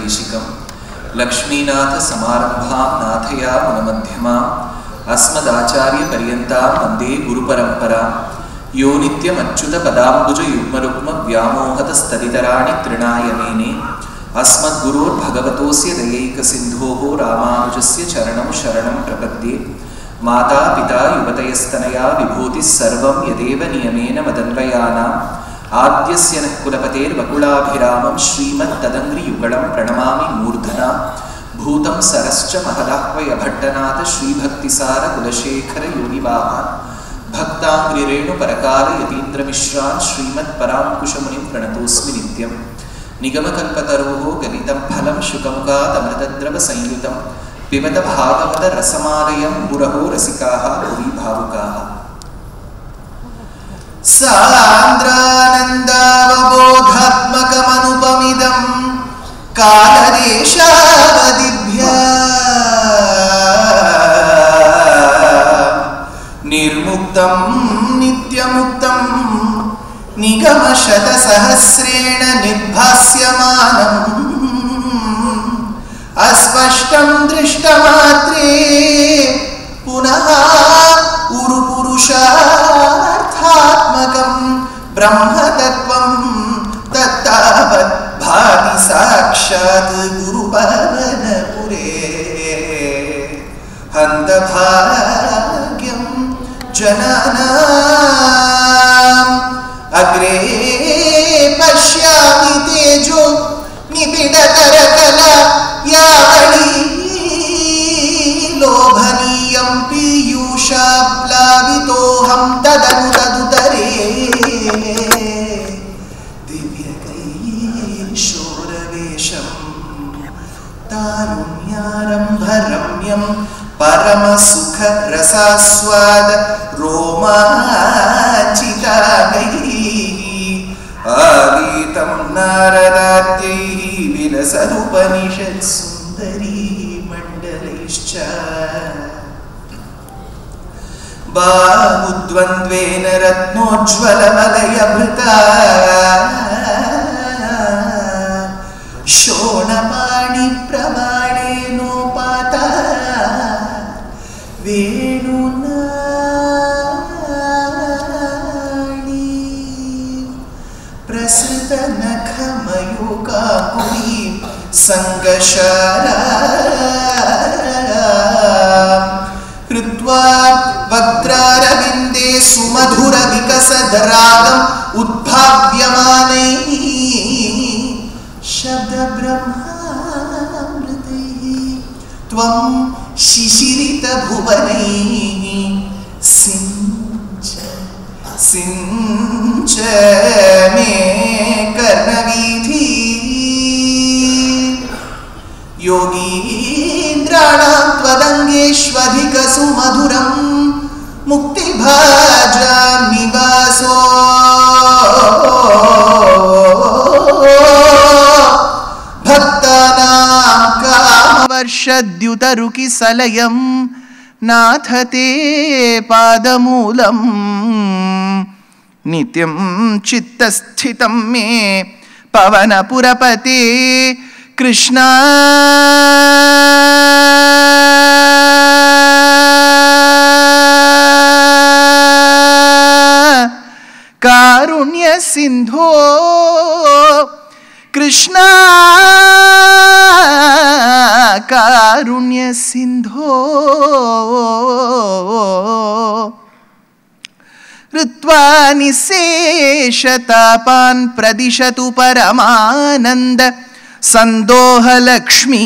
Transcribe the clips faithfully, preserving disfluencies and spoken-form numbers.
देशिकं लक्ष्मीनाथसमारम्भां नाथया मुनमध्यमाम् अस्मदाचार्यपर्यन्तां वन्दे गुरुपरम्परां यो नित्यमच्युतपदाम्बुजयुग्मरुग्मव्यामोहतस्तदितराणि तृणाय मेने अस्मद्गुरोर्भगवतोऽस्य दयैकसिन्धोः रामानुजस्य चरणं शरणं प्रपद्ये माता पिता युवतयस्तनया विभूतिः सर्वं यदेव नियमेन मदन्वयानाम् आद्यस्य नः कुलपतेर्वकुलाभिरामं श्रीमत्तदङ्घ्रियुगलं प्रणमामि मूर्धना भूतं सरश्च महदाह्वयभट्टनाथ श्रीभक्तिसारकुलशेखरयोगिवाहान् भक्ताङ्घ्रिरेणुपरकालयतीन्द्रमिश्रान् श्रीमत्पराङ्कुशमुनिं प्रणतोऽस्मि नित्यं निगमकल्पतरोः गलितं फलं शुकमुखादमृतद्रवसंयुतं पिबत भागवतरसमालयं मुरहो रसिकाः भुवि भावुकाः सान्द्रानन्दावबोधात्मकमनुपमिदं कालदेशावदिभ्या निर्मुक्तं नित्यमुक्तं निगमशतसहस्रेण निर्भास्यमानम् अस्पष्टं दृष्टमात्रे पुनः उरुपुरुषार्थात्मकं ब्रह्मतत्त्वं तत्तावत् भाति साक्षात् गुरुपवनपुरे हन्तभाग्यं जनानाम् अग्रे पश्यामि तेजो निबिडतरकला यावणी लोभनीयं पीयूषाप्लावितोऽहं तदनुतदुतरे दिव्यकैशोरवेशं तारुण्यारम्भरम्यं परमसुखरसास्वाद रोमाञ्चितानैः आगीतं नारदाद्यैः विलसदुपनिषत्सुन्दरी मण्डलैश्च बाहुद्वन्द्वेन रत्नोज्ज्वलवलयभृता शोणपाणिप्रमाणेनोपाता वेणुनाडी प्रसृतनखमयूकाकुली सङ्गशाला कृत्वा वक्त्रारविन्दे सुमधुरविकसद्रागम् उद्भाव्यमानैः शब्दब्रह्मामृतैः त्वं शिशिरितभुवनैः सिञ्च सिञ्च मे कर्णवीथि योगीन्द्राणां त्वदङ्गेष्वधिकसुमधुरं मुक्तिभाजां निवासो भक्तानां कामवर्षद्युतरुकिसलयं नाथ ते पादमूलं नित्यं चित्तस्थितं मे पवनपुरपते कृष्णा कारुण्य सिंधो कृष्णा कारुण्य सिंधो ऋत्वा निशेषतापान् प्रदिशतु परमानन्द संदोहलक्ष्मी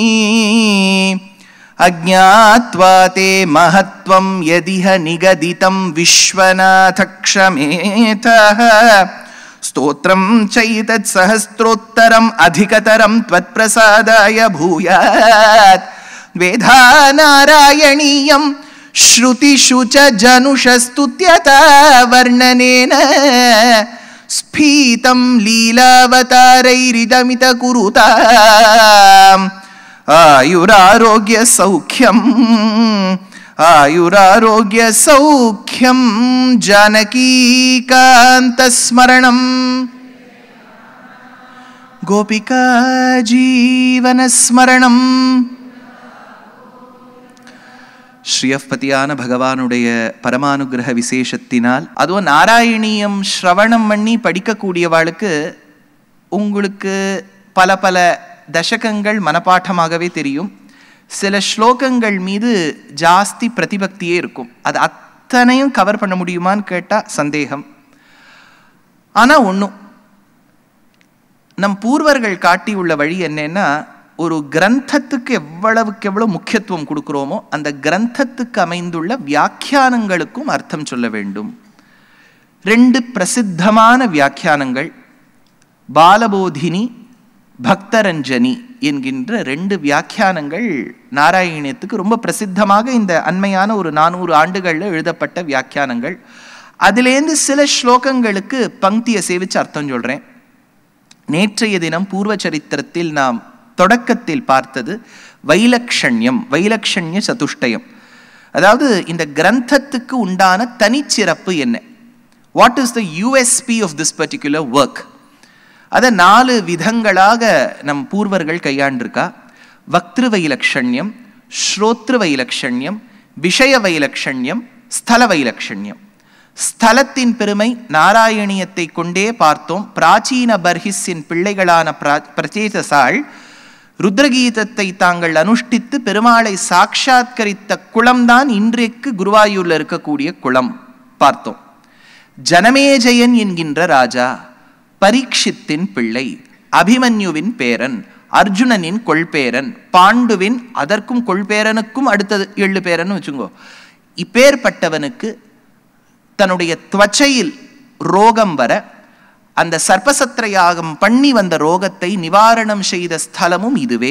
अज्ञात्वा ते महत्वं यदिह निगदितं विश्वनाथ क्षमेतः स्तोत्रं चैतत्सहस्रोत्तरम् अधिकतरं त्वत्प्रसादाय भूयात् वेधा नारायणीयं श्रुतिषु च जनुषस्तुत्यता वर्णनेन स्फीतं लीलावतारैरिदमित कुरुताम् आयुरारोग्य सौख्यम् आयुरारोग्य सौख्यं जानकी कांत स्मरणं கோபிகா ஜீவனஸ்மரணம். ஸ்ரீயப்பதியான பகவானுடைய பரமானுகிரக விசேஷத்தினால், அதுவும் நாராயணியம் ஸ்ரவணம் பண்ணி படிக்கக்கூடியவாளுக்கு உங்களுக்கு பல பல தசகங்கள் மனப்பாட்டமாகவே தெரியும். சில ஸ்லோகங்கள் மீது ஜாஸ்தி பிரதிபக்தியே இருக்கும். அது அத்தனையும் கவர் பண்ண முடியுமான்னு கேட்டால் சந்தேகம். ஆனால் ஒன்றும், நம் பூர்வர்கள் காட்டியுள்ள வழி என்னன்னா, ஒரு கிரந்தத்துக்கு எவ்வளவுக்கு எவ்வளவு முக்கியத்துவம் கொடுக்குறோமோ அந்த கிரந்தத்துக்கு அமைந்துள்ள வியாக்கியானங்களுக்கும் அர்த்தம் சொல்ல வேண்டும். ரெண்டு பிரசித்தமான வியாக்கியானங்கள், பாலபோதினி, பக்தரஞ்சனி என்கின்ற ரெண்டு வியாக்கியானங்கள் நாராயணியத்துக்கு ரொம்ப பிரசித்தமாக இந்த அண்மையான ஒரு நானூறு ஆண்டுகளில் எழுதப்பட்ட வியாக்கியானங்கள். அதிலேருந்து சில ஸ்லோகங்களுக்கு பங்கியை சேவிச்சு அர்த்தம் சொல்கிறேன். நேற்றைய தினம் பூர்வ சரித்திரத்தில் நாம் தொடக்கத்தில் பார்த்தது வைலக்ஷண்யம், வைலக்ஷண்ய சதுஷ்டயம். அதாவது இந்த கிரந்தத்துக்கு உண்டான தனிச்சிறப்பு என்ன, what is the USP of this particular work. அதை நாலு விதங்களாக நம் பூர்வர்கள் கையாண்டிருக்கா. வக்திரு வைலக்ஷண்யம், ஸ்ரோத்ரு வைலக்ஷண்யம், விஷய வைலக்ஷண்யம், ஸ்தல வைலக்ஷண்யம். ஸ்தலத்தின் பெருமை நாராயணியத்தை கொண்டே பார்த்தோம். பிராச்சீன பர்ஹிஸின் பிள்ளைகளான பிரச்சேதசாள் ருத்ரகீதத்தை தாங்கள் அனுஷ்டித்து பெருமாளை சாட்சாத்கரித்த குளம்தான் இன்றைக்கு குருவாயூர்ல இருக்கக்கூடிய குளம் பார்த்தோம். ஜனமேஜயன் என்கின்ற ராஜா, பரீட்சித்தின் பிள்ளை, அபிமன்யுவின் பேரன், அர்ஜுனனின் கொள்பேரன், பாண்டுவின் அதற்கும் கொள்பேரனுக்கும் அடுத்தது ஏழு பேரன் வச்சுங்கோ. இப்பேற்பட்டவனுக்கு தன்னுடைய துவச்சையில் ரோகம் வர அந்த சர்ப்பசத்திர யாகம் பண்ணி வந்த ரோகத்தை நிவாரணம் செய்த ஸ்தலமும் இதுவே.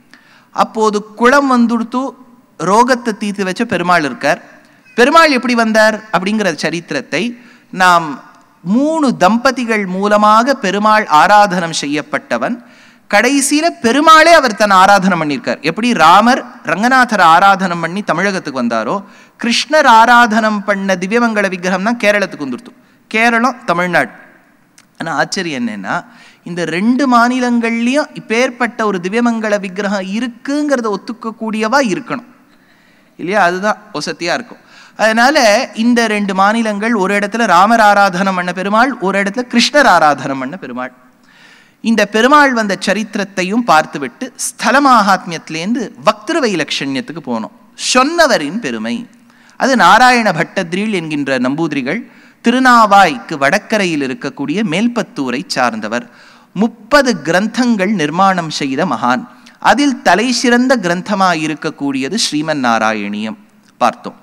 அப்போது குளம் வந்துடுத்து ரோகத்தை தீர்த்து வச்ச பெருமாள் இருக்கார். பெருமாள் எப்படி வந்தார் அப்படிங்கிற சரித்திரத்தை நாம் மூணு தம்பதிகள் மூலமாக பெருமாள் ஆராதனம் செய்யப்பட்டவன். கடைசியில பெருமாளே அவர் தன் ஆராதனம் பண்ணியிருக்கார். எப்படி ராமர் ரங்கநாதர் ஆராதனம் பண்ணி தமிழகத்துக்கு வந்தாரோ, கிருஷ்ணர் ஆராதனம் பண்ண திவ்யமங்கல விக்கிரகம் தான் கேரளத்துக்கு வந்துடுத்து. கேரளம், தமிழ்நாடு. ஆனால் ஆச்சரியம் என்னன்னா, இந்த ரெண்டு மாநிலங்கள்லையும் இப்பேற்பட்ட ஒரு திவ்யமங்கல விக்கிரகம் இருக்குங்கிறத ஒத்துக்கக்கூடியவா இருக்கணும் இல்லையா? அதுதான் வசதியா இருக்கும். அதனால இந்த ரெண்டு மாநிலங்கள், ஒரு இடத்துல ராமர் ஆராதனம் பண்ண பெருமாள், ஒரு இடத்துல கிருஷ்ணர் ஆராதனம் பண்ண பெருமாள். இந்த பெருமாள் வந்த சரித்திரத்தையும் பார்த்துவிட்டு ஸ்தல மகாத்மியத்திலேருந்து வக்திரு வைலக்ஷண்யத்துக்கு போனோம். சொன்னவரின் பெருமை அது நாராயண பட்டத்ரில் என்கின்ற நம்பூதிரிகள் திருநாவாய்க்கு வடக்கரையில் இருக்கக்கூடிய மேல்பத்தூரை சார்ந்தவர். முப்பது கிரந்தங்கள் நிர்மாணம் செய்த மகான். அதில் தலை சிறந்த கிரந்தமாக இருக்கக்கூடியது ஸ்ரீமன் நாராயணியம் பார்த்தோம்.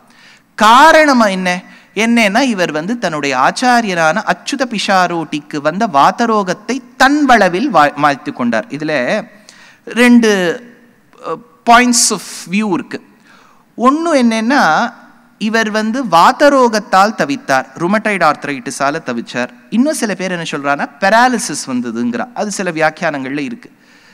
காரணம் என்ன என்னன்னா, இவர் வந்து தன்னுடைய ஆச்சாரியரான அச்சுத பிஷாரோட்டிக்கு வந்த வாதரோகத்தை தன் வளவில் மாய்த்து கொண்டார். இதுல ரெண்டு பாயிண்ட்ஸ் ஆஃப் வியூ இருக்கு. ஒன்று என்னன்னா, இவர் வந்து வாதரோகத்தால் தவித்தார், ருமடைட் ஆர்த்ரைட்டிஸால தவிச்சார். இன்னும் சில பேர் என்ன சொல்றாங்கன்னா பெராலிசிஸ் வந்ததுங்கிறா. அது சில வியாக்கியானங்கள்ல இருக்கு.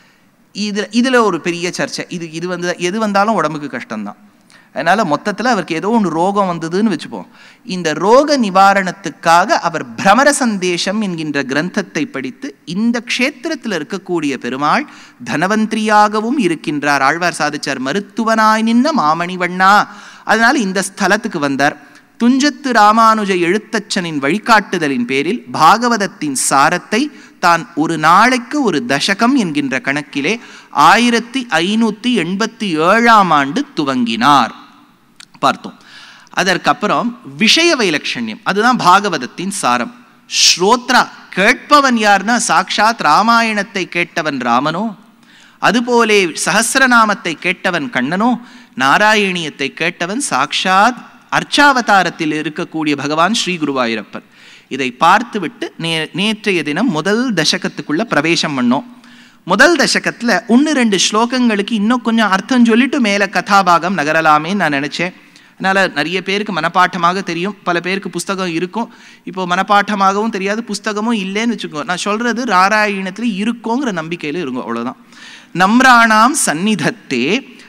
இதுல இதுல ஒரு பெரிய சர்ச்சை. இது இது வந்து எது வந்தாலும் உடம்புக்கு கஷ்டம்தான். அதனால மொத்தத்தில் அவருக்கு ஏதோ ஒன்று ரோகம் வந்ததுன்னு வச்சுப்போம். இந்த ரோக நிவாரணத்துக்காக அவர் பிரமர சந்தேஷம் என்கின்ற கிரந்தத்தை படித்து இந்த க்ஷேத்திரத்தில் இருக்கக்கூடிய பெருமாள் தனவந்திரியாகவும் இருக்கின்றார். ஆழ்வார் சாதிச்சார், மருத்துவனாய் நின்ன மாமணிவண்ணா. அதனால இந்த ஸ்தலத்துக்கு வந்தார். துஞ்சத்து ராமானுஜ எழுத்தச்சனின் வழிகாட்டுதலின் பேரில் பாகவதத்தின் சாரத்தை தான் ஒரு நாளைக்கு ஒரு தசகம் என்கின்ற கணக்கிலே ஆயிரத்தி ஐநூத்தி எண்பத்தி ஏழாம் ஆண்டு துவங்கினார் பார்த்தோம். அதற்கப்புறம் விஷய வைலக்ஷண்யம், அதுதான் பாகவதத்தின் சாரம். ஸ்ரோத்ரா, கேட்பவன் யார்னா சாக்ஷாத் ராமாயணத்தை கேட்டவன் ராமனோ, அதுபோலே சஹஸ்ரநாமத்தை கேட்டவன் கண்ணனோ, நாராயணியத்தை கேட்டவன் சாக்ஷாத் அர்ச்சாவதாரத்தில் இருக்கக்கூடிய பகவான் ஸ்ரீ குருவாயூரப்பன். இதை பார்த்துவிட்டு நே நேற்றைய தினம் முதல் தசகத்துக்குள்ள பிரவேசம் பண்ணோம். முதல் தசகத்துல ஒன்று ரெண்டு ஸ்லோகங்களுக்கு இன்னும் கொஞ்சம் அர்த்தம் சொல்லிட்டு மேல கதாபாகம் நகரலாமேன்னு நான் நினைச்சேன். அதனால நிறைய பேருக்கு மனப்பாட்டமாக தெரியும், பல பேருக்கு புஸ்தகம் இருக்கும். இப்போ மனப்பாட்டமாகவும் தெரியாது, புஸ்தகமும் இல்லைன்னு வச்சுக்கோ. நான் சொல்றது நாராயணத்துல இருக்கோங்கிற நம்பிக்கையில இருக்கும், அவ்வளவுதான். நம்ராணாம் சந்நிதத்தே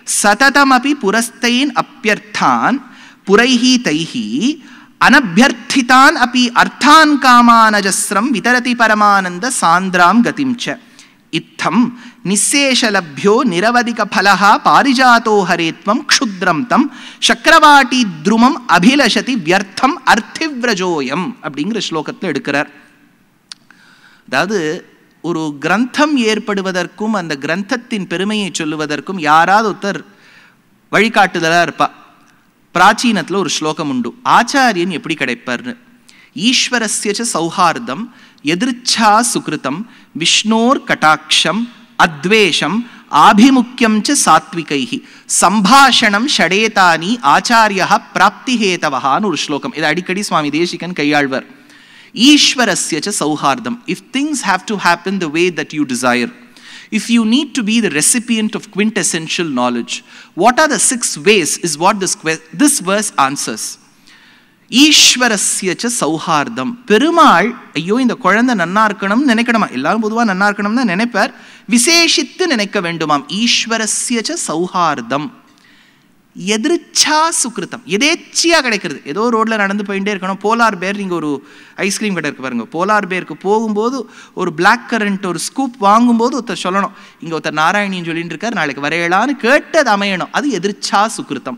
சததமபி புரஸ்தைன் அப்பியர்த்தான் புரைஹி தைஹி அனபியர்த்திதான் அப்பி அர்த்தான் காமானஜஸ்ரம் விதரதி பரமானந்த சாந்திராம் கதிம்ச. இத்தம் நிசேஷலப்யோ நிரவதிக பலஹா பாரிஜாதோ ஹரேத்வம் க்ஷுத்ரம் தம் சக்கரவாட்டி த்ருமம் அபிலஷதி வியர்த்தம் அர்த்திவ்ரஜோயம் அப்படிங்கிற ஸ்லோகத்தில் எடுக்கிறார். அதாவது ஒரு கிரந்தம் ஏற்படுவதற்கும் அந்த கிரந்தத்தின் பெருமையை சொல்லுவதற்கும் யாராவது ஒருத்தர் வழிகாட்டுதலாக இருப்பா. பிராச்சீனத்தில் ஒரு ஸ்லோகம் உண்டு, ஆச்சாரியன் எப்படி கிடைப்பார்னு. ஈஸ்வரஸ்ய சௌஹார்தம் எதிர்ச்சா சுகிருதம் விஷ்ணோர் கட்டாட்சம் அத்வேஷம் ஆபிமுக்கியம் ச சாத்விகைஹி சம்பாஷணம் ஷடேதானி ஆச்சாரியா பிராப்திஹேதவஹான்னு ஒரு ஸ்லோகம். இது அடிக்கடி சுவாமி தேசிகன் கையாள்வர். ஈஸ்வரஸ்ய ச சௌஹார்தம், if things have to happen the way that you desire, if you need to be the recipient of quintessential knowledge, what are the six ways is what this, this verse answers. ஈஸ்வரஸ்ய ச சௌஹார்தம், பெருமாள் ஐயோ இந்த குழந்தை நன்னா இருக்கணும்னு நினைக்கணுமா, எல்லாரும் பொதுவாக நன்னா இருக்கணும்னு தான் நினைப்பார், விசேஷித்து நினைக்க வேண்டுமாம். ஈஸ்வரஸ்ய ச சௌஹார்தம் எதிர்ச்சா சுகிருத்தம், எதேச்சியாக கிடைக்கிறது. ஏதோ ரோட்டில் நடந்து போயிட்டே இருக்கணும். போலார் பேர், நீங்கள் ஒரு ஐஸ்கிரீம் கடை இருக்கு பாருங்க, போலார் பேருக்கு போகும்போது ஒரு பிளாக் கரண்ட் ஒரு ஸ்கூப் வாங்கும்போது ஒருத்தர் சொல்லணும், இங்கே ஒருத்தர் நாராயணின்னு சொல்லிட்டு இருக்கார், நாளைக்கு வரையலான்னு கேட்டு அது அமையணும். அது எதிர்ச்சா சுகிருத்தம்.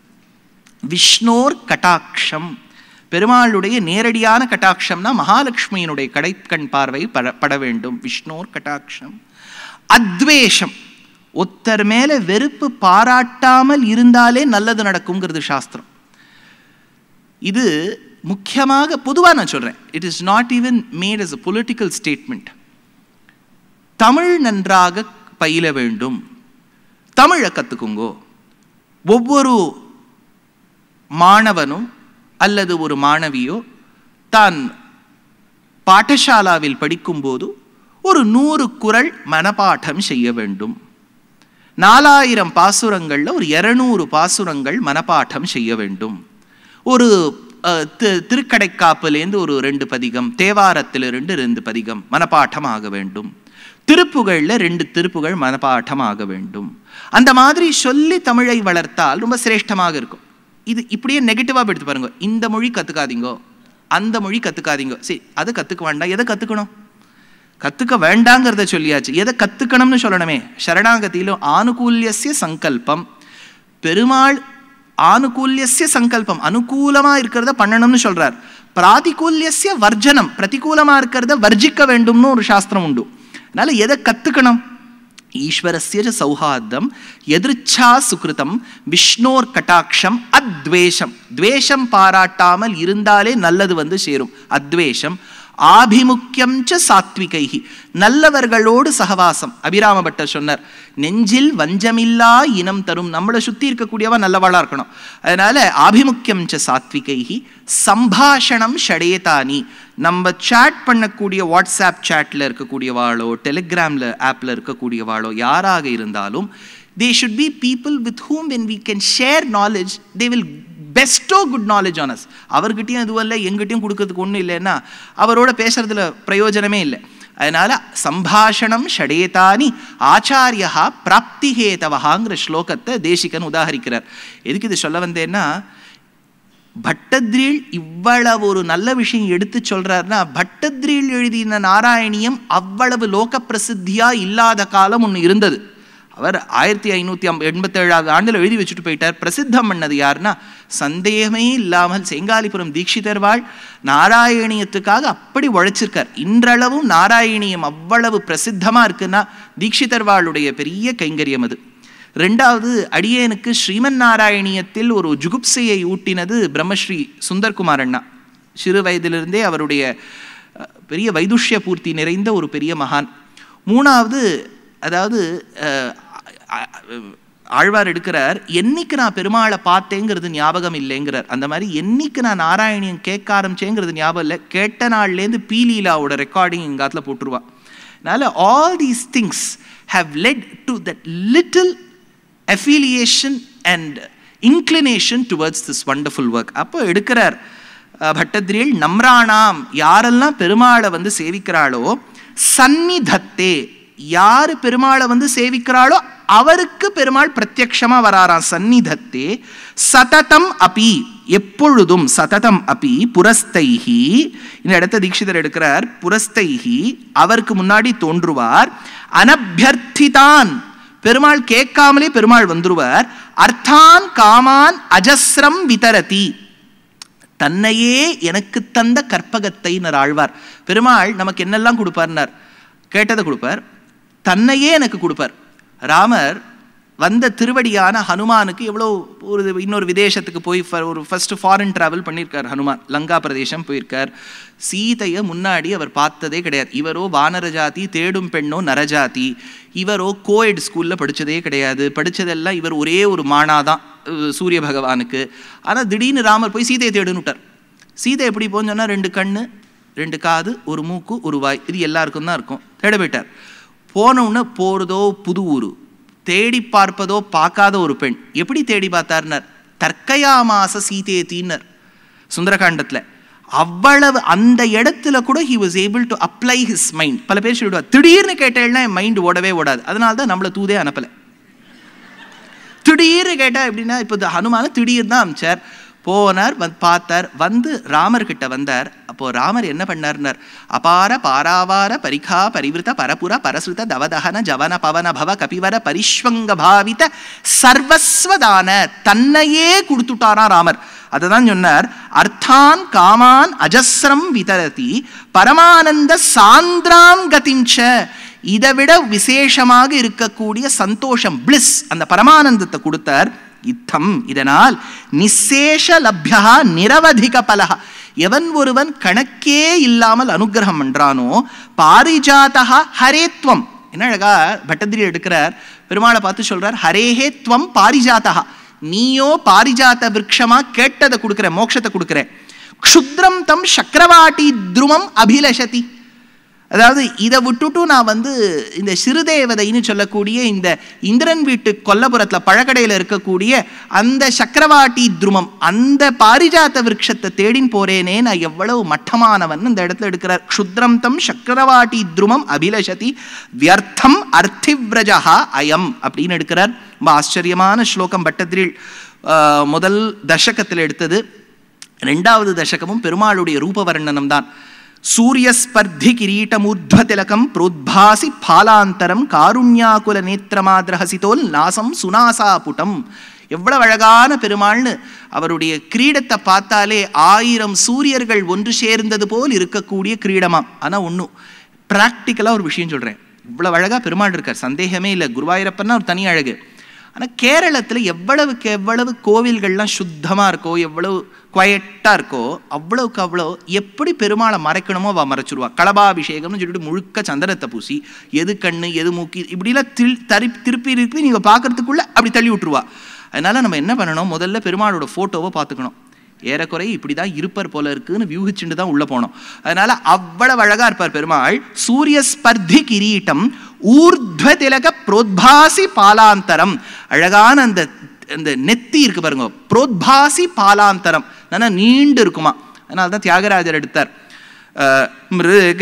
விஷ்ணோர் கட்டாட்சம், பெருமாளுடைய நேரடியான கட்டாட்சம்னா மகாலட்சுமியினுடைய கடைக்கண் பார்வை பட வேண்டும். விஷ்ணோர் கட்டாட்சம். அத்வேஷம், ஒத்தர் மேல வெறுப்பு பாராட்டாமல் இருந்தாலே நல்லது நடக்குங்கிறது சாஸ்திரம். இது முக்கியமாக பொதுவாக நான் சொல்றேன், it is not even made as a political statement. Tamil நன்றாக பயில வேண்டும், தமிழை கத்துக்குங்கோ. ஒவ்வொரு மாணவனும் அல்லது ஒரு மாணவியோ தான் பாடசாலாவில் படிக்கும்போது ஒரு நூறு குறள் மனப்பாடம் செய்ய வேண்டும். நாலாயிரம் பாசுரங்கள்ல ஒரு இருநூறு பாசுரங்கள் மனப்பாடம் செய்ய வேண்டும். ஒரு திருக்கடைக்காப்பிலேருந்து ஒரு ரெண்டு பதிகம், தேவாரத்திலிருந்து ரெண்டு பதிகம் மனப்பாடம் ஆக வேண்டும். திருப்புகள்ல ரெண்டு திருப்புகள் மனப்பாடம் ஆக வேண்டும். அந்த மாதிரி சொல்லி தமிழை வளர்த்தால் ரொம்ப சிரேஷ்டமாக இருக்கும். இது இப்படியே நெகட்டிவாக எடுத்து பாருங்க, இந்த மொழி கத்துக்காதீங்கோ, அந்த மொழி கத்துக்காதீங்கோ. சரி, அதை கத்துக்க வேண்டாம், எதை கத்துக்கணும்? கத்துக்க வேண்டாங்கிறத சொல்லியாச்சு, எதை கத்துக்கணும்னு சொல்லணுமே. சரணாகதியிலும் ஆனுகூல்யஸ்ய சங்கல்பம், பெருமாள் ஆனுகூல்யஸ்ய சங்கல்பம், அனுகூலமா இருக்கிறத பண்ணணும்னு சொல்றார். பிராதிகூல்யஸ்ய வர்ஜனம், பிரதிகூலமா இருக்கிறத வர்ஜிக்க வேண்டும்னு ஒரு சாஸ்திரம் உண்டு. அதனால எதை கத்துக்கணும்? ஈஸ்வரஸ்ய சௌஹார்தம் எதிர்ச்சா சுகிருதம் விஷ்ணோர் கட்டாட்சம் அத்வேஷம், துவேஷம் பாராட்டாமல் இருந்தாலே நல்லது வந்து சேரும். அத்வேஷம். ஆபிமுக்கியம் ச சாத்விகைஹி, நல்லவர்களோடு சகவாசம். அபிராம பட்டர் சொன்னார், நெஞ்சில் வஞ்சமில்லா இனம் தரும். நம்மளை சுத்தி இருக்கக்கூடியவா நல்லவாளா இருக்கணும். அதனால ஆபிமுக்கியம் ச சாத்விகைஹி சம்பாஷணம் ஷடேதானி, நம்ம சேட் பண்ணக்கூடிய வாட்ஸ்ஆப் சேட்ல இருக்கக்கூடியவாளோ டெலிகிராம்ல ஆப்ல இருக்கக்கூடியவாளோ யாராக இருந்தாலும், they should be people with whom when we can share knowledge they will bestow good knowledge on us. அவர்கிட்டையும் இதுவும் இல்லை எங்கிட்டையும் கொடுக்கறதுக்கு ஒன்றும் இல்லைன்னா அவரோட பேசுறதுல பிரயோஜனமே இல்லை. அதனால சம்பாஷணம் ஷடேதானி ஆச்சாரியா பிராப்திஹேதவஹாங்கிற ஸ்லோகத்தை தேசிகன் உதாகரிக்கிறார். எதுக்கு இது சொல்ல வந்தேன்னா, பட்டத்ரீல் இவ்வளவு ஒரு நல்ல விஷயம் எடுத்து சொல்றாருன்னா, பட்டத்ரீல் எழுதின நாராயணியம் அவ்வளவு லோக பிரசித்தியா இல்லாத காலம் ஒன்று இருந்தது. அவர் ஆயிரத்தி ஐநூற்றி ஐம்ப எண்பத்தி ஏழாவது ஆண்டில் எழுதி வச்சுட்டு போயிட்டார். பிரசித்தம் பண்ணது யாருன்னா, சந்தேகமே இல்லாமல் செங்காலிபுரம் தீட்சிதர்வாள் நாராயணியத்துக்காக அப்படி உழைச்சிருக்கார். இன்றளவும் நாராயணியம் அவ்வளவு பிரசித்தமாக இருக்குன்னா தீட்சிதர்வாளுடைய பெரிய கைங்கரியம் அது. ரெண்டாவது, அடியேனுக்கு ஸ்ரீமன் நாராயணியத்தில் ஒரு ஜுகுப்சையை ஊட்டினது பிரம்மஸ்ரீ சுந்தர்குமார் அண்ணா. சிறு வயதிலிருந்தே அவருடைய பெரிய வைதுஷ்ய பூர்த்தி நிறைந்த ஒரு பெரிய மகான். மூணாவது, அதாவது ஆழ்வார் எடுக்கிறார், என்னைக்கு நான் பெருமாளை பார்த்தேங்கிறது ஞாபகம் இல்லைங்கிறார். அந்த மாதிரி என்னைக்கு நான் நாராயணியம் கேட்க ஆரம்பிச்சேங்கிறது ஞாபகம் இல்லை. கேட்ட நாள்லேருந்து பீலீலாவோட ரெக்கார்டிங் எங்காத்துல போட்டுருவா. அதனால all these things have led to that little affiliation and inclination towards this wonderful work. அப்போ எடுக்கிறார் பட்டத்ரீல், நம்ராணாம், யாரெல்லாம் பெருமாளை வந்து சேவிக்கிறாளோ, சந்நிதத்தே, யாரு பெருமாளை வந்து சேவிக்கிறாளோ அவருக்கு பெருமாள் பிரத்யக்ஷமா வராராம். சந்நிதத்தே சததம் அபி, எப்பொழுதும், சததம் அபி புரஸ்தைஹி, இந்த இடத்த தீட்சிதர் எடுக்கிறார். புரஸ்தைஹி அவருக்கு முன்னாடி தோன்றுவார். அனபியர்த்திதான், பெருமாள் கேட்காமலே பெருமாள் வந்துருவார். அர்த்தான் காமான் அஜஸ்ரம் விதரதி, தன்னையே எனக்கு தந்த கற்பகத்தைனர் ஆழ்வார். பெருமாள் நமக்கு என்னெல்லாம் கொடுப்பார்னார், கேட்டதை கொடுப்பார், தன்னையே எனக்கு கொடுப்பார். ராமர் வந்த திருவடியான ஹனுமானுக்கு எவ்வளோ ஒரு இன்னொரு விதேசத்துக்கு போய் ஒரு ஃபர்ஸ்ட் ஃபாரின் டிராவல் பண்ணியிருக்கார் ஹனுமான். லங்கா பிரதேசம் போயிருக்கார். சீதையை முன்னாடி அவர் பார்த்ததே கிடையாது. இவரோ வானர ஜாதி, தேடும் பெண்ணோ நரஜாதி. இவரோ கோஎட் ஸ்கூலில் படித்ததே கிடையாது. படித்ததெல்லாம் இவர் ஒரே ஒரு மானாதான் சூரிய பகவானுக்கு. ஆனால் திடீர்னு ராமர் போய் சீதையை தேடுன்னு விட்டார். சீதை எப்படி போன்னு சொன்னால் ரெண்டு கண்ணு, ரெண்டு காது, ஒரு மூக்கு, ஒரு வாய், இது எல்லாருக்கும் தான் இருக்கும். தேட போயிட்டார். போனவுடனே போகிறதோ புது ஊரு, தேடி பார்ப்பதோ பார்க்காத ஒரு பெண். எப்படி தேடி பார்த்தார்னர், தற்கயாமாச சீதேத்தின்னர் சுந்தரகாண்டத்தில். அவ்வளவு அந்த இடத்துல கூட he was able to apply his mind. பல பேர் சொல்லிடுவார், திடீர்னு கேட்டேன்னா என் மைண்ட் ஓடவே ஓடாது, அதனால தான் நம்மளை தூதே அனுப்பலை. திடீர்னு கேட்டால் எப்படின்னா, இப்போ ஹனுமான திடீர் தான் அமிச்சார். போனார், வந்து பார்த்தார், வந்து ராமர்கிட்ட வந்தார். அப்போ ராமர் என்ன பண்ணார்னார், அபார பாராவார பரிகா பரிவிருத்த பரபுர பரசுத தவதகன ஜவன பவன பவ கபிவர பரிஷ்வங்க பாவித சர்வஸ்வதான, தன்னையே கொடுத்துட்டாரா ராமர். அதுதான் சொன்னார், அர்த்தான் காமான் அஜஸ்ரம் விதரதி பரமானந்த சாந்திராம் கதிஞ்ச, இதை விட விசேஷமாக இருக்கக்கூடிய சந்தோஷம், பிளிஸ், அந்த பரமானந்தத்தை கொடுத்தார். இத்தம், இதனால் நிசேஷ லப்யா நிரவதிக பலஹ, எவன் ஒருவன் கணக்கே இல்லாமல் அனுகிரகம் பண்றானோ, பாரிஜாதா ஹரேத்வம், என்ன அழகா பட்டதிரி எடுக்கிறார், பெருமாளை பார்த்து சொல்றார், ஹரேஹேத்வம் பாரிஜாதா, நீயோ பாரிஜாத விருட்சமா கேட்டதை கொடுக்குற, மோட்சத்தை கொடுக்குற. க்ஷுத்ரம் தம் சக்கரவாட்டி துருவம் அபிலஷதி, அதாவது இதை விட்டுட்டு நான் வந்து இந்த சிறுதேவதைன்னு சொல்லக்கூடிய இந்த இந்திரன் வீட்டு கொல்லபுரத்தில் பழக்கடையில் இருக்கக்கூடிய அந்த சக்கரவாட்டி துருமம், அந்த பாரிஜாத்த விருட்சத்தை தேடின் போறேனே, நான் எவ்வளவு மட்டமானவன் இந்த இடத்துல எடுக்கிறார். க்ஷுத்ரம் தம் சக்கரவாட்டி துருமம் அபிலஷதி வியர்த்தம் அர்த்திவ்ரஜா அயம் அப்படின்னு எடுக்கிறார். ரொம்ப ஆச்சரியமான ஸ்லோகம். பட்டதிரில் முதல் தசகத்தில் எடுத்தது. ரெண்டாவது தசகமும் பெருமாளுடைய ரூபவர்ணனம் தான். சூரியஸ்பர்தி கிரீட்டமூர்த்வ திலகம் புரோத்பாசி பாலாந்தரம் காருண்யாகுல நேத்திரமாதிரஹசிதோல் நாசம் சுனாசா புட்டம். எவ்வளவு அழகான பெருமாள்னு, அவருடைய கிரீடத்தை பார்த்தாலே ஆயிரம் சூரியர்கள் ஒன்று சேர்ந்தது போல் இருக்கக்கூடிய கிரீடமாம். ஆனால் ஒன்றும் ப்ராக்டிக்கலாக ஒரு விஷயம் சொல்கிறேன், இவ்வளவு அழகாக பெருமாள் இருக்கார், சந்தேகமே இல்லை. குருவாயூரப்பன்னா ஒரு தனி அழகு. ஆனால் கேரளத்தில் எவ்வளவுக்கு எவ்வளவு கோவில்கள்லாம் சுத்தமாக இருக்கோ, எவ்வளவு குவயட்டாக இருக்கோ, அவ்வளவுக்கு அவ்வளோ எப்படி பெருமாளை மறைக்கணுமோ அவள் மறைச்சிருவா. களபாபிஷேகம்னு சொல்லிட்டு முழுக்க சந்தனத்தை பூசி, எது கண்ணு எது மூக்கி இப்படிலாம் தில் தரி திருப்பி திருப்பி நீங்கள் பார்க்கறதுக்குள்ளே அப்படி தள்ளி விட்டுருவா. அதனால் நம்ம என்ன பண்ணணும், முதல்ல பெருமாளோட ஃபோட்டோவை பார்த்துக்கணும். ஏறக்குறை இப்படி தான் இருப்பர் போல இருக்குன்னு வியூகிச்சுட்டு தான் உள்ளே போனோம். அதனால அவ்வளவு அழகாக இருப்பார் பெருமாள். சூரிய ஸ்பர்தி கிரீட்டம் ஊர்த்வ திலக புரோத்பாசி பாலாந்தரம், அழகான அந்த அந்த நெத்தி இருக்கு பாருங்க, புரோத்பாசி பாலாந்தரம், நல்லா நீண்டு இருக்குமா. அதனால தான் தியாகராஜர் எடுத்தார், மிருக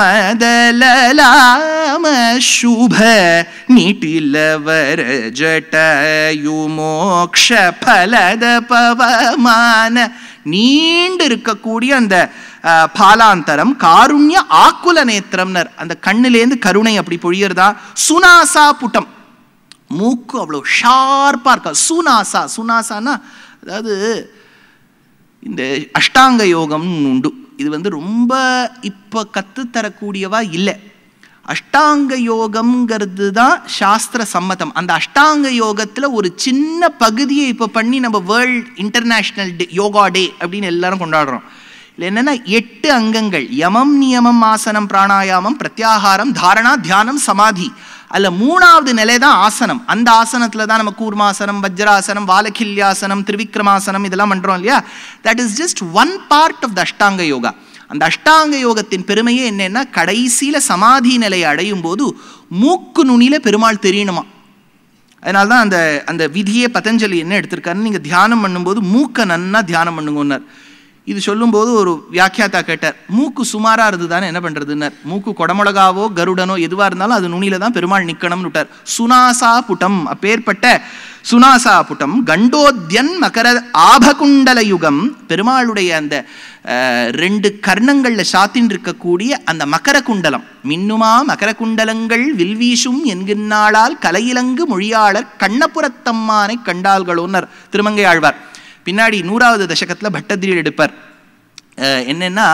மதலலாம சுப நீட்டிலவர ஜட்டயு மோக்ஷ பலத பவமான, நீண்டு இருக்கக்கூடிய அந்த பாலாந்தரம். காருண்ய ஆக்குல நேத்திரம்னர், அந்த கண்ணிலேருந்து கருணை அப்படி பொழியறதா. சுனாசா புட்டம், மூக்கு அவ்வளோ ஷார்ப்பாக இருக்கா. சுனாசா, சுனாசானா அதாவது இந்த அஷ்டாங்க யோகம்னு உண்டு. இது வந்து ரொம்ப இப்போ கற்றுத்தரக்கூடியவா இல்லை. அஷ்டாங்க யோகம்ங்கிறது தான் சாஸ்திர சம்மதம். அந்த அஷ்டாங்க யோகத்தில் ஒரு சின்ன பகுதியை இப்போ பண்ணி நம்ம world international day yoga day அப்படின்னு எல்லாரும் கொண்டாடுறோம். இல்லை என்னென்னா எட்டு அங்கங்கள், யமம் நியமம் ஆசனம் பிராணாயாமம் பிரத்யாகாரம் தாரணா தியானம் சமாதி. அதில் மூணாவது நிலை தான் ஆசனம். அந்த ஆசனத்தில் தான் நம்ம கூர்மாசனம், வஜ்ராசனம், வாலகில்யாசனம், திரிவிக்ரமாசனம் இதெல்லாம் பண்ணுறோம் இல்லையா. That is just one part of the Ashtanga yoga. அந்த அஷ்டாங்க யோகத்தின் பெருமையே என்னன்னா, கடைசியில் சமாதி நிலையை அடையும் போது மூக்கு நுனியில் பெருமாள் தெரியணுமா. அதனால தான் அந்த அந்த விதியே பதஞ்சலி என்ன எடுத்திருக்காருன்னு, நீங்கள் தியானம் பண்ணும்போது மூக்கை நன்னா தியானம் பண்ணுங்கன்னார். இது சொல்லும்போது ஒரு வியாக்கியாத்தா கேட்டார், மூக்கு சுமாராக இருந்ததுதானே என்ன பண்ணுறதுன்னார். மூக்கு கொடமுளகாவோ கருடனோ எதுவாக இருந்தாலும் அது நுனியில தான் பெருமாள் நிற்கணும்னு விட்டார். சுனாசா புட்டம், அப்பேற்பட்ட சுனாசா புட்டம் கண்டோத்யன் மகர ஆபகுண்டல யுகம், பெருமாளுடைய அந்த ரெண்டு கர்ணங்களில் சாத்தின் இருக்கக்கூடிய அந்த மகர குண்டலம், மின்னுமா மகர குண்டலங்கள் வில்வீசும் என்கின்றாளால் கலையிலங்கு மொழியாளர் கண்ணபுரத்தம்மானை கண்டாள்களோன்னர் திருமங்கை ஆழ்வார். பின்னாடி நூறாவது தசகத்தில் பட்டதிரியில் எடுப்பார். என்னன்னா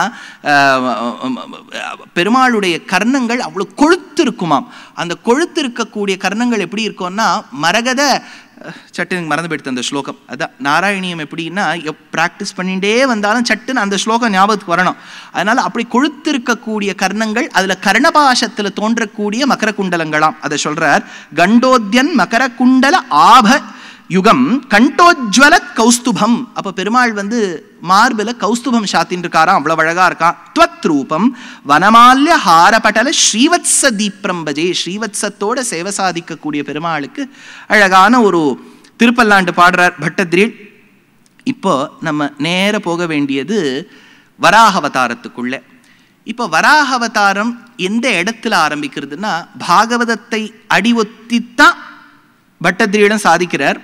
பெருமாளுடைய கர்ணங்கள் அவ்வளோ கொழுத்து இருக்குமாம். அந்த கொழுத்து இருக்கக்கூடிய கர்ணங்கள் எப்படி இருக்கும்னா மரகத, சட்டுன்னு மறந்து போயிடுத்து அந்த ஸ்லோகம். அதான் நாராயணியம் எப்படின்னா ப்ராக்டிஸ் பண்ணிகிட்டே வந்தாலும் சட்டுன்னு அந்த ஸ்லோகம் ஞாபகத்துக்கு வரணும். அதனால் அப்படி கொழுத்து இருக்கக்கூடிய கர்ணங்கள், அதில் கர்ணபாசத்தில் தோன்றக்கூடிய மகர குண்டலங்களாம். அதை சொல்கிறார். கண்டோத்யன் மகர குண்டல ஆப யுகம் கண்டோஜ்வல கௌஸ்துபம். அப்போ பெருமாள் வந்து மார்பில் கௌஸ்துபம் சாத்தின் இருக்காராம், அவ்வளோ அழகா இருக்கான். துவத் ரூபம் வனமால்ய ஹாரபட்டல ஸ்ரீவத்ஸ தீப்ரம்பஜே, ஸ்ரீவத்ஸத்தோட சேவை சாதிக்கக்கூடிய பெருமாளுக்கு அழகான ஒரு திருப்பல்லாண்டு பாடுறார் பட்டதிரில். இப்போ நம்ம நேர போக வேண்டியது வராகவதாரத்துக்குள்ள. இப்போ வராகவதாரம் எந்த இடத்துல ஆரம்பிக்கிறதுனா பாகவதத்தை அடிவொத்தித்தான் பட்டதிரியிடம் சாதிக்கிறார்.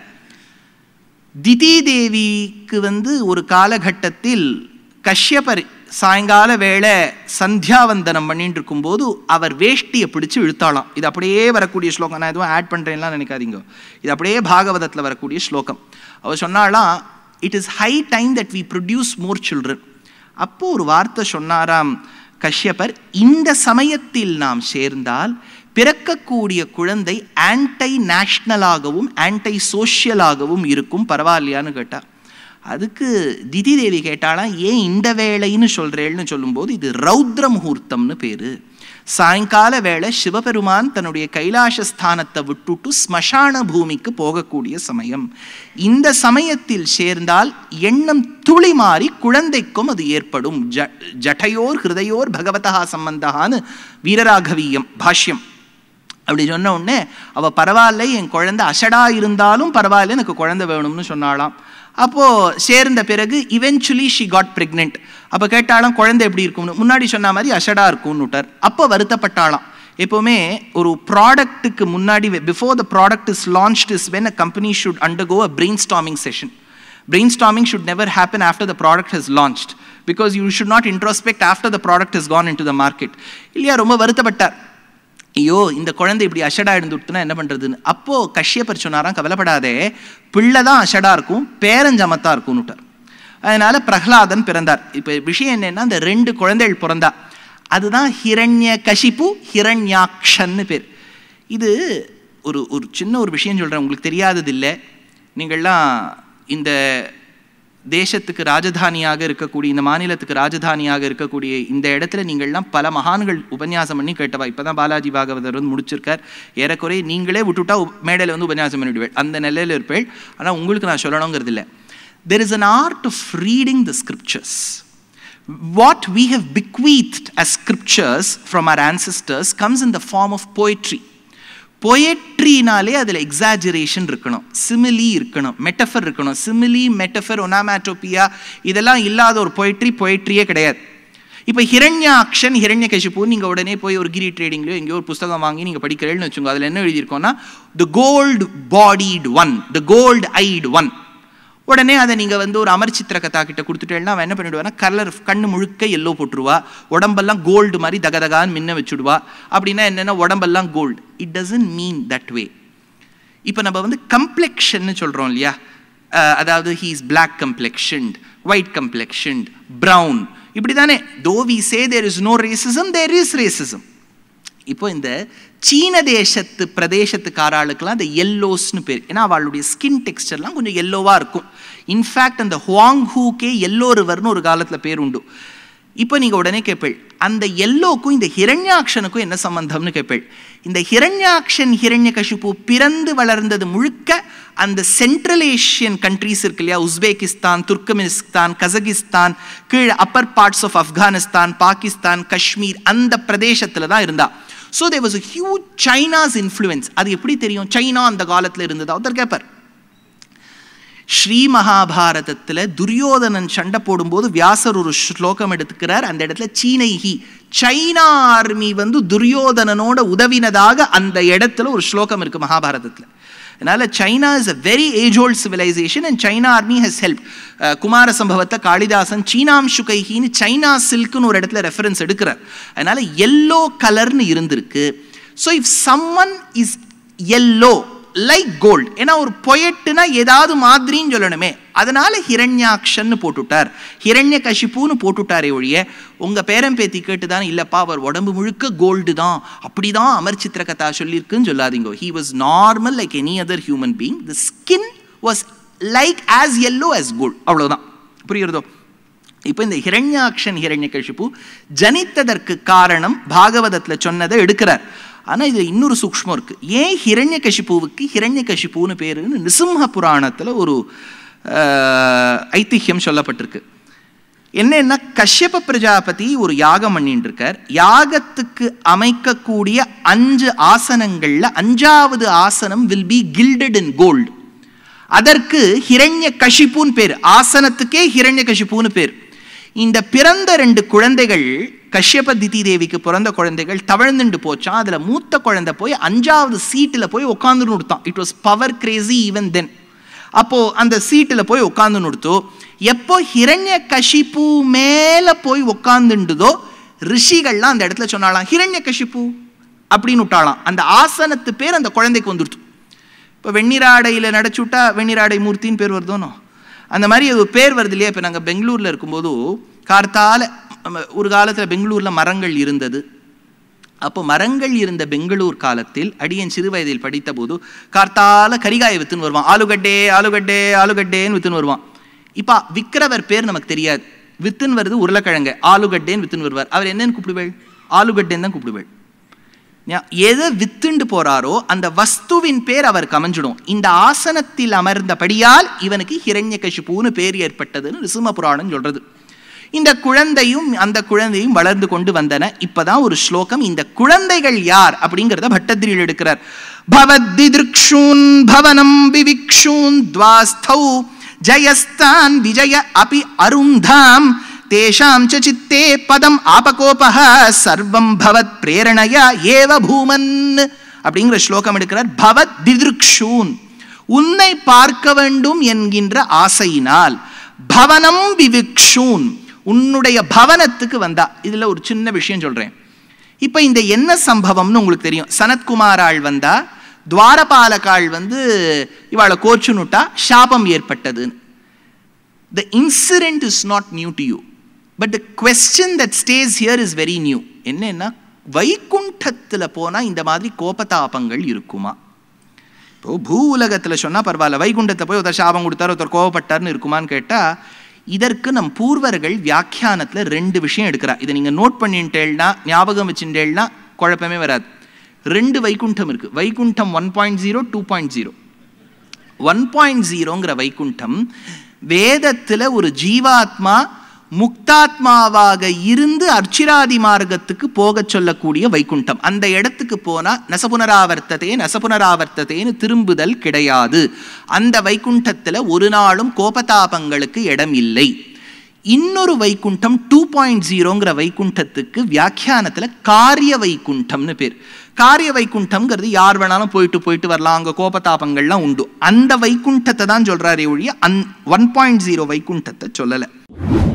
திதி தேவிக்கு வந்து ஒரு காலகட்டத்தில் கஷ்யபர் சாயங்கால வேளை சந்தியாவந்தனம் பண்ணிட்டு இருக்கும்போது அவர் வேஷ்டியை பிடிச்சு இழுத்தாளாம். இது அப்படியே வரக்கூடிய ஸ்லோகம், நான் எதுவும் ஆட் பண்ணுறேன்லாம் நினைக்காதீங்க, இது அப்படியே பாகவதத்தில் வரக்கூடிய ஸ்லோகம். அவர் சொன்னாலாம், it is high time that we produce more children. அப்போ ஒரு வார்த்தை சொன்னாராம் கஷ்யபர், இந்த சமயத்தில் நாம் சேர்ந்தால் பிறக்கக்கூடிய குழந்தை ஆன்டை நேஷ்னலாகவும் ஆன்டை சோஷியலாகவும் இருக்கும், பரவாயில்லையான்னு கேட்டா. அதுக்கு திதி தேவி கேட்டாலாம், ஏன் இந்த வேளைன்னு சொல்றேன்னு சொல்லும்போது, இது ரௌத்ர முகூர்த்தம்னு பேரு. சாயங்கால வேளை சிவபெருமான் தன்னுடைய கைலாசஸ்தானத்தை விட்டுட்டு ஸ்மசான பூமிக்கு போகக்கூடிய சமயம். இந்த சமயத்தில் சேர்ந்தால் எண்ணம் துளி மாறி குழந்தைக்கும் அது ஏற்படும். ஜ ஜட்டையோர் ஹிருதயோர் பகவதா சம்பந்தான்னு வீரராகவியம் பாஷ்யம். அப்படி சொன்ன உடனே அவள் பரவாயில்ல, என் குழந்தை அசடா இருந்தாலும் பரவாயில்ல, எனக்கு குழந்தை வேணும்னு சொன்னாலாம். அப்போது சேர்ந்த பிறகு இவென்ச்சுவலி ஷி காட் ப்ரெக்னென்ட். அப்போ கேட்டாலும் குழந்தை எப்படி இருக்கும்னு, முன்னாடி சொன்ன மாதிரி அசடா இருக்கும்னு விட்டார். அப்போ வருத்தப்பட்டாலாம். எப்போவுமே ஒரு ப்ராடக்ட்டுக்கு முன்னாடி, before the product is launched is when a company should undergo a brainstorming session. Brainstorming should never happen after the product has launched, because you should not introspect after the product is gone into the market. இல்லையா, ரொம்ப வருத்தப்பட்டார். ஐயோ, இந்த குழந்தை இப்படி அஷடா இருந்துட்டுனா என்ன பண்ணுறதுன்னு. அப்போது கஷ்யபர் சொன்னாராம், கவலைப்படாதே, பிள்ளை தான் அஷடா இருக்கும், பேரஞ்சமத்தா இருக்கும்னுட்டார். அதனால் பிரஹ்லாதன் பிறந்தார். இப்போ விஷயம் என்னென்னா, இந்த ரெண்டு குழந்தைகள் பிறந்தா, அதுதான் ஹிரண்ய கஷிப்பு ஹிரண்யாக்ஷன்னு பேர். இது ஒரு ஒரு சின்ன ஒரு விஷயம் சொல்கிறேன், உங்களுக்கு தெரியாதது இல்லை. நீங்கள்லாம் இந்த தேசத்துக்கு ராஜதானியாக இருக்கக்கூடிய, இந்த மாநிலத்துக்கு ராஜதானியாக இருக்கக்கூடிய இந்த இடத்துல நீங்கள்லாம் பல மகான்கள் உபன்யாசம் பண்ணி கேட்டவா. இப்போ தான் பாலாஜி பாகவதர் வந்து முடிச்சிருக்கார். ஏறக்குறைய நீங்களே விட்டுட்டா மேடையில் வந்து உபன்யாசம் பண்ணிவிடுவேள், அந்த நிலையில் இருப்பேள். ஆனால் உங்களுக்கு நான் சொல்லணுங்கிறது இல்லை. There is an art of reading the scriptures. What we have bequeathed as scriptures from our ancestors comes in the form of poetry. பொயட்ரினாலே அதில் எக்ஸாஜரேஷன் இருக்கணும், சிமிலி இருக்கணும், மெட்டஃபர் இருக்கணும். சிமிலி, மெட்டஃபர், ஒனாமேட்டோபியா இதெல்லாம் இல்லாத ஒரு பொயட்ரி பொயட்ரியே கிடையாது. இப்போ ஹிரண்யாக்ஷன் ஹிரண்ய கஷிப்பு நீங்கள் உடனே போய் ஒரு கிரி ட்ரேடிங்லையோ எங்கேயோ ஒரு புஸ்தகம் வாங்கி நீங்கள் படிக்கிறேன்னு வச்சுக்கோங்க. அதில் என்ன எழுதியிருக்கோன்னா, the gold bodied one, the gold eyed one. உடனே அதை நீங்கள் வந்து ஒரு அமர் சித்திர கதா கிட்ட கொடுத்துட்டேன்னா அவன் என்ன பண்ணிவிடுவான்னா, கலர் கண்ணு முழுக்க எல்லோ போட்டுருவா, உடம்பெல்லாம் கோல்டு மாதிரி தகதகான்னு மின்ன வச்சுடுவா. அப்படின்னா என்னென்னா, உடம்பெல்லாம் gold. It doesn't mean that way. இப்போ நம்ம வந்து கம்ப்ளெக்ஷன்னு சொல்கிறோம் இல்லையா, அதாவது he is black complexioned, white complexioned, brown, இப்படி தானே. Though we say there is no racism, there is racism. இப்போ இந்த சீன தேசத்து பிரதேசத்துக்காராளுக்கெல்லாம் அந்த எல்லோஸ்னு பேர். ஏன்னா அவளுடைய ஸ்கின் டெக்ஸ்டர்லாம் கொஞ்சம் எல்லோவாக இருக்கும். இன்ஃபேக்ட் அந்த ஹுவாங்ஹூக்கே எல்லோ ரிவர்னு ஒரு காலத்தில் பேர் உண்டு. இப்போ நீங்கள் உடனே கேட்பேள், அந்த எல்லோக்கும் இந்த ஹிரண்யாக்ஷனுக்கும் என்ன சம்பந்தம்னு கேட்பேள். இந்த ஹிரண்யாக்ஷன் ஹிரண்ய கஷிப்பு பிறந்து வளர்ந்தது முழுக்க அந்த சென்ட்ரல் ஏஷியன் கண்ட்ரீஸ் இருக்கு இல்லையா, உஸ்பெகிஸ்தான், துர்க்மெனிஸ்தான், கசகிஸ்தான், கீழே upper parts of Afghanistan, Pakistan, Kashmir, அந்த பிரதேசத்தில் தான் இருந்தா. So there was a huge China's influence. அது எப்படி தெரியும்? சைனா அந்த காலத்தில் இருந்தது. ஒருத்தர் கேட்பார், ஸ்ரீ மகாபாரதத்தில் துரியோதனன் சண்டை போடும்போது வியாசர் ஒரு ஸ்லோகம் எடுத்துக்கிறார். அந்த இடத்துல சீனைஹி, சைனா ஆர்மி வந்து துரியோதனனோட உதவினதாக அந்த இடத்துல ஒரு ஸ்லோகம் இருக்கு மகாபாரதத்தில். அதனால China is a very age old civilization and China army has help. குமார சம்பவத்தை காளிதாசன் சீனாம் சுகைஹின்னு சைனா சில்க்னு ஒரு இடத்துல ரெஃபரன்ஸ் எடுக்கிறார். அதனால எல்லோ கலர்னு இருந்திருக்கு. So if someone is yellow like gold, ஏன்னா ஒரு பொயட்டுனா ஏதாவது மாதிரின்னு சொல்லணுமே, அதனால ஹிரண்யாக்ஷன்னு போட்டுட்டார், ஹிரண்ய கஷிப்புன்னு போட்டுட்டாரே ஒழிய உங்க பேரன் பேத்தி கேட்டுதான் இல்லப்பா அவர் உடம்பு முழுக்க கோல்டு தான் அப்படிதான் அமர் சித்திர கதா சொல்லியிருக்குன்னு சொல்லாதீங்க. He was normal like any other human being. The skin was like as yellow as gold, அவ்வளவுதான். புரியுறதோ? இப்போ இந்த ஹிரண்யாக்ஷன் ஹிரண்ய கஷிப்பு ஜனித்ததற்கு காரணம் பாகவதத்தில் சொன்னதை எடுக்கிறார். ஆனால் இதில் இன்னொரு சூக்ஷ்மம் இருக்குது. ஏன் ஹிரண்ய கஷிப்புவுக்கு ஹிரண்ய கஷிப்புன்னு பேருன்னு நிருசிம்ம புராணத்தில் ஒரு ஐதிஹ்யம் சொல்லப்பட்டிருக்கு. என்னன்னா, கஷ்யப பிரஜாபதி ஒரு யாகம் பண்ணிட்டு இருக்கார். யாகத்துக்கு அமைக்கக்கூடிய அஞ்சு ஆசனங்கள்ல அஞ்சாவது ஆசனம் will be gilded in gold. அதற்கு ஹிரண்ய கஷிப்புன்னு பேர், ஆசனத்துக்கே ஹிரண்ய கஷிப்புன்னு பேர். இந்த பிறந்த ரெண்டு குழந்தைகள் கஷ்யப திதி தேவிக்கு பிறந்த குழந்தைகள் தவழ்ந்துட்டு போச்சான். அதுல மூத்த குழந்தை போய் அஞ்சாவது சீட்டில் போய் உட்காந்து நுடுத்தான். It was power crazy even then. அப்போ அந்த சீட்டில் போய் உட்காந்து நுடுத்தோ, எப்போ ஹிரண்ய கஷிப்பு மேல போய் உட்காந்துண்டதோ ரிஷிகள்லாம் அந்த இடத்துல சொன்னாலாம் ஹிரண்ய கஷிப்பு அப்படின்னு விட்டாலாம். அந்த ஆசனத்து பேர் அந்த குழந்தைக்கு வந்துடுச்சு. இப்போ வெண்ணிராடையில் நடைச்சுட்டா வெண்ணிராடை மூர்த்தின்னு பேர் வருதோனோ, அந்த மாதிரி ஒரு பேர் வருது இல்லையா. இப்போ நாங்கள் பெங்களூரில் இருக்கும்போது கார்த்தால ஒரு காலத்தில் பெங்களூரில் மரங்கள் இருந்தது. அப்போ மரங்கள் இருந்த பெங்களூர் காலத்தில் அடியன் சிறு வயதில் படித்த போது கார்த்தால கரிகாயை வித்துன்னு வருவான். ஆலுகட்டே ஆலுகட்டே ஆலுகட்டேன்னு வித்துன்னு வருவான். இப்போ விற்கிறவர் பேர் நமக்கு தெரியாது. வித்துன்னு வருது உருளைக்கிழங்கு, ஆலுகட்டேன்னு வித்துன்னு வருவார். அவர் என்னன்னு கூப்பிடுவேள்? ஆலுகட்டேன்னு தான் கூப்பிடுவேள். எதை வித்துண்டு போறாரோ அந்த வஸ்துவின் பேர் அவருக்கு அமைஞ்சிடும். இந்த ஆசனத்தில் அமர்ந்தபடியால் இவனுக்கு ஹிரண்ய கஷிப்புன்னு பேர் ஏற்பட்டதுன்னு நிருசிம்ம புராணம் சொல்றது. இந்த குழந்தையும் அந்த குழந்தையும் வளர்ந்து கொண்டு வந்தன. இப்பதான் ஒரு ஸ்லோகம் இந்த குழந்தைகள் யார் அப்படிங்கிறத பட்டத்திரியில் எடுக்கிறார். பவத்திதிருக்ஷூன் பவனம் விவிக்ஷூன் த்வாஸ்தௌ ஜயஸ்தான் விஜய அபி அருந்தாம் தேஷாம் ச சித்தே பதம் ஆபகோபஹ சர்வம் பவத் பிரேரணயா ஏவ பூமன் அப்படிங்கிற ஸ்லோகம் எடுக்கிறார். பவத் திதிருக்ஷூன், உன்னை பார்க்க வேண்டும் என்கின்ற ஆசையினால், பவனம் விவிக்ஷூன், உன்னுடைய பவனத்துக்கு வந்தா. இதுல ஒரு சின்ன விஷயம் சொல்றேன். இப்ப இந்த என்ன சம்பவம்னு உங்களுக்கு தெரியும். சனத்குமாராள் வந்தா, துவாரபாலகாள் வந்து இவாளை கோச்சுனுட்டா, சாபம் ஏற்பட்டது. The incident is not new to you, but the question that stays here is very new. என்னன்னா, வைகுண்டத்தில் போனா இந்த மாதிரி கோபதாபங்கள் இருக்குமா? இப்போ பூ உலகத்தில் சொன்னா பரவாயில்ல, வைகுண்டத்தை போய் ஒருத்தர் சாபம் கொடுத்தாரு ஒருத்தர் கோபப்பட்டார்னு இருக்குமான்னு கேட்டா, இதற்கு நம் பூர்வர்கள் வியாக்கியானத்தில் ரெண்டு விஷயம் எடுக்கிறா. இதை நீங்க நோட் பண்ணிட்டேன்னா, ஞாபகம் வச்சுட்டேன்னா குழப்பமே வராது. ரெண்டு வைகுண்டம் இருக்கு. Vaikuntham one point zero two point zero one point ஜீரோங்கிற வைகுண்டம் வேதத்தில் ஒரு ஜீவாத்மா முக்தாத்மாவாக இருந்து அர்ச்சிராதி மார்க்கத்துக்கு போக சொல்லக்கூடிய வைகுண்டம். அந்த இடத்துக்கு போனா நசபுனராவர்த்ததே நசபுனராவர்த்ததேன்னு திரும்புதல் கிடையாது. அந்த வைகுண்டத்தில் ஒரு நாளும் கோபதாபங்களுக்கு இடம் இல்லை. இன்னொரு வைகுண்டம் டூ பாயிண்ட் ஜீரோங்கிற வைகுண்டத்துக்கு வியாக்கியானத்தில் காரிய வைகுண்டம்னு பேர். காரிய வைகுண்டம்ங்கிறது யார் வேணாலும் போயிட்டு போயிட்டு வரலாம், அங்கே கோபதாபங்கள்லாம் உண்டு. அந்த வைகுண்டத்தை தான் சொல்றாரே ஒழிய அந் ஒன் பாயிண்ட் ஜீரோ வைகுண்டத்தை சொல்லலை.